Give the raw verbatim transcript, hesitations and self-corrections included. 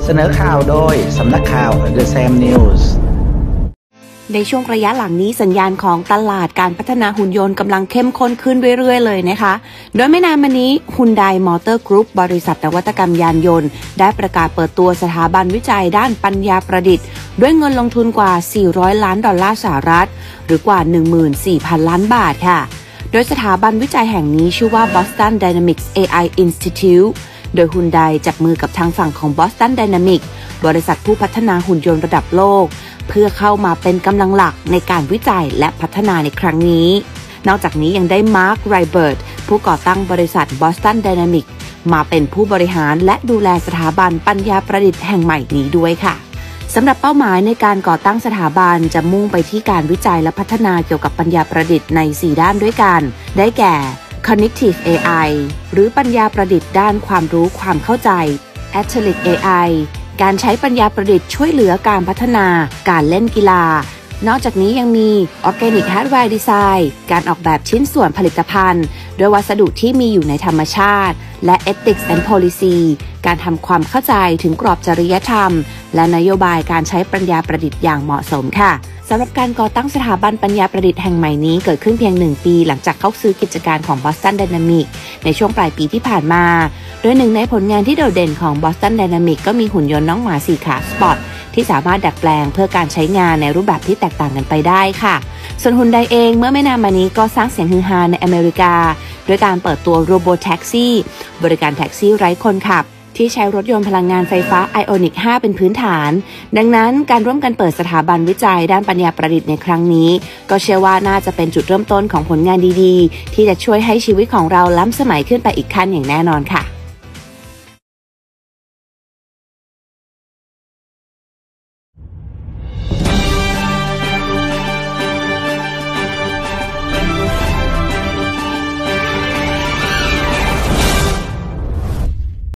เสนอข่าวโดยสำนักข่าว The Sam News ในช่วงระยะหลังนี้สัญญาณของตลาดการพัฒนาหุ่นยนต์กำลังเข้มข้นขึ้นเรื่อยๆเลยนะคะโดยไม่นานมานี้ Hyundai Motor Group บริษัทนวัตกรรมยานยนต์ได้ประกาศเปิดตัวสถาบันวิจัยด้านปัญญาประดิษฐ์ด้วยเงินลงทุนกว่าสี่ร้อยล้านดอลลาร์สหรัฐหรือกว่า หนึ่งหมื่นสี่พัน ล้านบาทค่ะโดยสถาบันวิจัยแห่งนี้ชื่อว่า Boston Dynamics เอ ไอ Institute โดย Hyundai จับมือกับทางฝั่งของ Boston Dynamics บริษัทผู้พัฒนาหุ่นยนต์ระดับโลกเพื่อเข้ามาเป็นกำลังหลักในการวิจัยและพัฒนาในครั้งนี้นอกจากนี้ยังได้มาร์ค ไรเบิร์ตผู้ก่อตั้งบริษัท Boston Dynamics มาเป็นผู้บริหารและดูแลสถาบันปัญญาประดิษฐ์แห่งใหม่นี้ด้วยค่ะสำหรับเป้าหมายในการก่อตั้งสถาบันจะมุ่งไปที่การวิจัยและพัฒนาเกี่ยวกับปัญญาประดิษฐ์ในสี่ด้านด้วยกันได้แก่ Cognitive เอ ไอ หรือปัญญาประดิษฐ์ด้านความรู้ความเข้าใจ Athletic เอ ไอการใช้ปัญญาประดิษฐ์ช่วยเหลือการพัฒนาการเล่นกีฬานอกจากนี้ยังมี Organic Hardware Design การออกแบบชิ้นส่วนผลิตภัณฑ์ด้วยวัสดุที่มีอยู่ในธรรมชาติและ Ethics and Policy การทำความเข้าใจถึงกรอบจริยธรรมและนโยบายการใช้ปัญญาประดิษฐ์อย่างเหมาะสมค่ะสำหรับการก่อตั้งสถาบันปัญญาประดิษฐ์แห่งใหม่นี้เกิดขึ้นเพียงหนึ่งปีหลังจากเข้าซื้อกิจการของ Boston Dynamics ในช่วงปลายปีที่ผ่านมาโดยหนึ่งในผลงานที่โดดเด่นของ Boston Dynamics ก็มีหุ่นยนต์น้องหมาสี่ขาสปอร์ตที่สามารถดัดแปลงเพื่อการใช้งานในรูปแบบที่แตกต่างกันไปได้ค่ะส่วน Hyundai เองเมื่อไม่นานมานี้ก็สร้างเสียงฮือฮาในอเมริกาด้วยการเปิดตัว Robotaxi บริการแท็กซี่ไร้คนขับที่ใช้รถยนต์พลังงานไฟฟ้า Ioniq ห้าเป็นพื้นฐานดังนั้นการร่วมกันเปิดสถาบันวิจัยด้านปัญญาประดิษฐ์ในครั้งนี้ก็เชื่อว่าน่าจะเป็นจุดเริ่มต้นของผลงานดีๆที่จะช่วยให้ชีวิตของเราล้ำสมัยขึ้นไปอีกขั้นอย่างแน่นอนค่ะ